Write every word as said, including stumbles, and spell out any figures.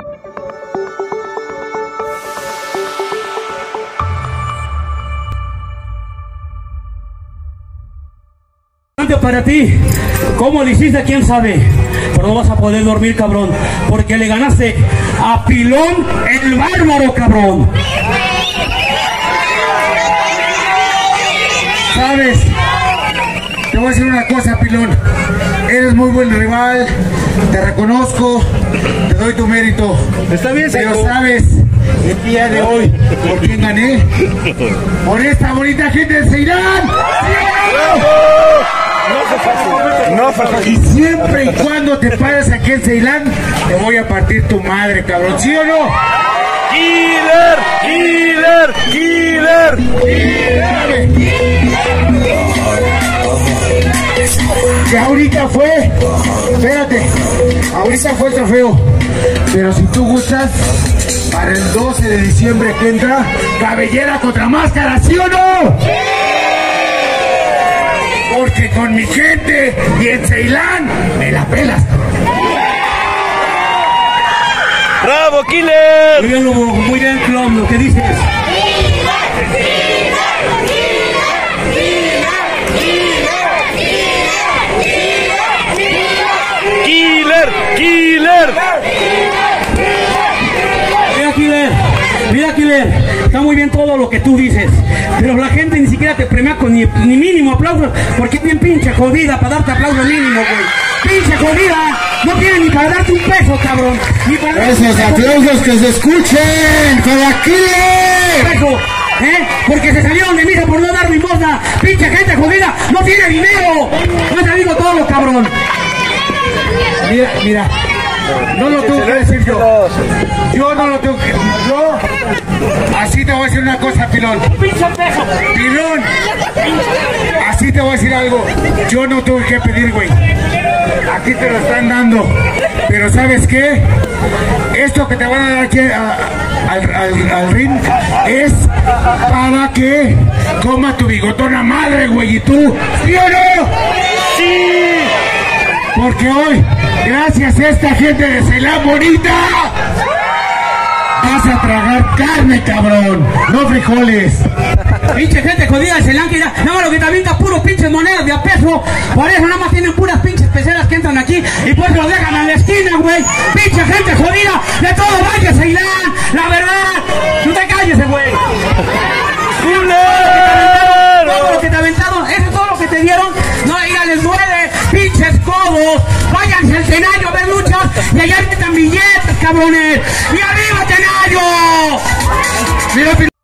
Para ti, ¿cómo lo hiciste? ¿Quién sabe? Pero no vas a poder dormir, cabrón, porque le ganaste a Pilón el Bárbaro, cabrón. ¿Sabes? Te voy a decir una cosa, Pilón. Eres muy buen rival, te reconozco, te doy tu mérito. Está bien, pero Seco. ¿sabes el día de hoy por quién gané? Por esta bonita gente de Ceilán. No, y siempre y cuando te pares aquí en Ceilán, te voy a partir tu madre, cabrón, ¿sí o no? ¡Killer! ¡Killer! ¡Killer! Que ahorita fue, espérate, ahorita fue el trofeo, pero si tú gustas, para el doce de diciembre que entra, cabellera contra máscara, ¿sí o no? Porque con mi gente y en Ceilán me la pelas. ¡Bravo, Killer! Muy bien, Lobo, muy bien, Clon, lo que dices. ¡Killer! ¡Killer! Mira, Killer, mira, Killer, está muy bien todo lo que tú dices, pero la gente ni siquiera te premia con ni, ni mínimo aplauso, porque es bien pinche jodida para darte aplauso mínimo, güey. Pinche jodida, no tiene ni para darte un peso, cabrón. Ni para Esos aplausos que se escuchen para Killer. peso, ¿eh? Porque se salieron de misa por no dar limosna. Pinche gente jodida, no tiene dinero. No he salido todo, cabrón. Mira, mira, no lo tengo que decir yo. Yo no lo tengo que... Yo... Así te voy a decir una cosa, Pilón. Pinche peso. Pilón, así te voy a decir algo. Yo no tuve que pedir, güey. Aquí te lo están dando. Pero ¿sabes qué? Esto que te van a dar aquí a, al, al, al ring es para que coma tu bigotona madre, güey. ¿Y tú? ¿Sí o no? ¡Sí! Porque hoy, gracias a esta gente de Ceilán bonita, vas a tragar carne, cabrón, no frijoles. Pinche gente jodida de Ceilán que ya, nada más lo que te avienta puros pinches monedas de a peso. Por eso nada más tienen puras pinches peceras que entran aquí y pues los dejan a la esquina, güey. Pinche gente jodida de todo Valle Ceilán, la verdad. No te calles, güey. Todo lo que te aventaron, eso es todo lo que te dieron. No, ya les duele, pinches codos. Váyanse al Tenario a ver luchas y allá metan billetes, cabrones. ¡Y arriba, Tenario! Mira,